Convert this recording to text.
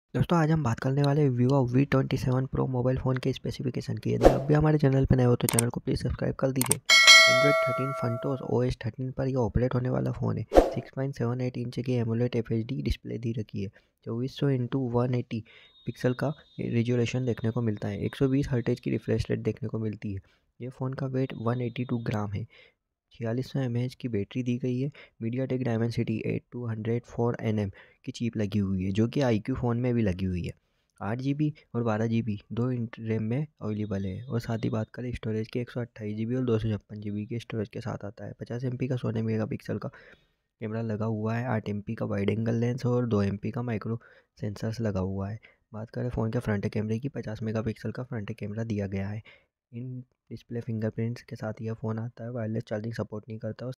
दोस्तों आज हम बात करने वाले Vivo V27 pro mobile phone के स्पेसिफिकेशन की। यदि आप भी हमारे चैनल पर नए हो तो चैनल को प्लीज़ सब्सक्राइब कर दीजिए। एंड्रॉइड 13 फंटोस OS 13 पर यह ऑपरेट होने वाला फ़ोन है। 6.78 इंच की एमोलेड FHD डिस्प्ले दी रखी है। 2400 इंटू 180 पिक्सल का रेजोल्यूशन देखने को मिलता है। 120 हर्ट्ज की रिफ्रेश रेट देखने को मिलती है। ये फ़ोन का वेट 182 ग्राम है। 4600 mAh की बैटरी दी गई है। मीडियाटेक डायमेंसिटी 8204 NM की चिप लगी हुई है, जो कि IQ फ़ोन में भी लगी हुई है। 8 GB और 12 GB दो रैम में अवेलेबल है। और साथ ही बात करें स्टोरेज की, 128 GB और 256 GB के स्टोरेज के साथ आता है। 50 MP का 16 मेगापिक्सल का कैमरा लगा हुआ है। 8 MP का वाइड एंगल लेंस और 2 MP का माइक्रो सेंसर्स लगा हुआ है। बात करें फ़ोन के फ्रंट कैमरे की, 50 मेगापिक्सल का फ्रंट कैमरा दिया गया है। इन डिस्प्ले फिंगरप्रिंट्स के साथ यह फ़ोन आता है। वायरलेस चार्जिंग सपोर्ट नहीं करता और